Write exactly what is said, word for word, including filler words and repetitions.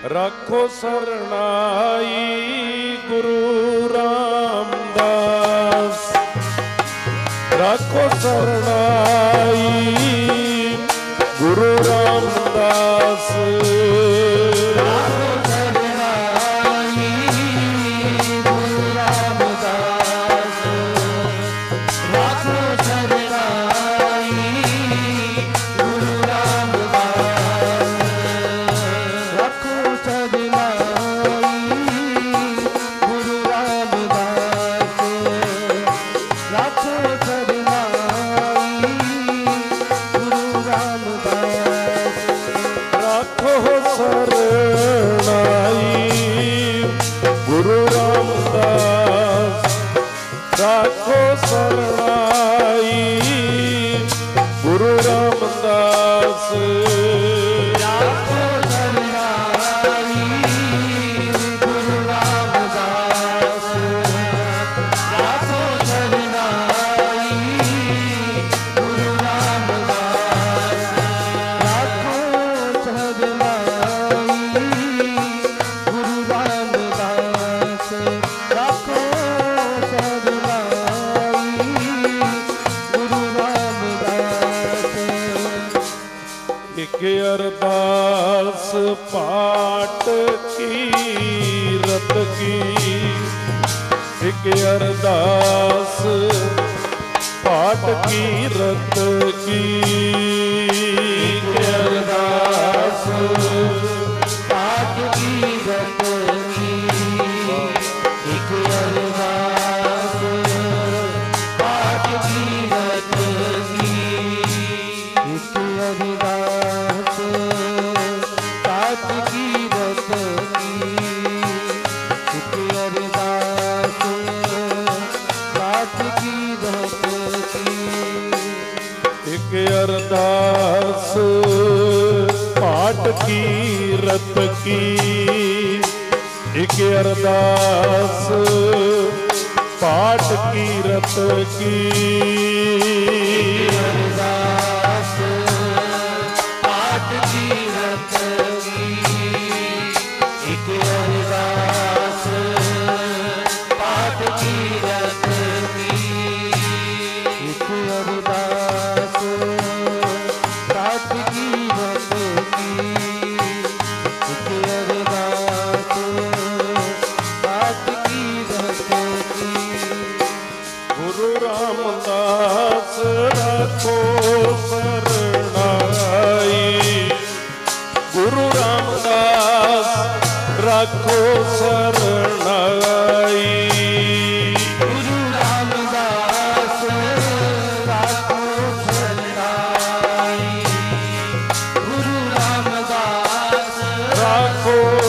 राखो सरनाई गुरु रामदास, राखो सरनाई गुरु रामदास, राखो सरनाई गुरु रामदास, राखो सरनाई गुरु रामदास, राखो सरनाई गुरु रामदास, राखो सरनाई गुरु रामदास, राखो सरनाई गुरु रामदास, राखो सरनाई गुरु रामदास, राखो सरनाई गुरु रामदास, राखो सरनाई गुरु रामदास, राखो सरनाई गुरु रामदास, राखो सरनाई गुरु रामदास। एक अरदास पाठ की रत की, एक अरदास पाठ की रत की, एक अरदास पाठ की रत की, एक अरदास पाठ की रत की, एक अरदास पाठ की रत की, एक अरदास पाठ की रत की, एक अरदास पाठ की रत की, एक अरदास पाठ की रत की, अरदास पाठ की रत की, एक अरदास पाठ की रत की, एक अरदास पाठ की रत की, एक अरदास पाठ की रत की। गुरु रामदास राखो सरनाई, गुरु रामदास राखो सरनाई, गुरु रामदास राखो सरनाई, गुरु रामदास राखो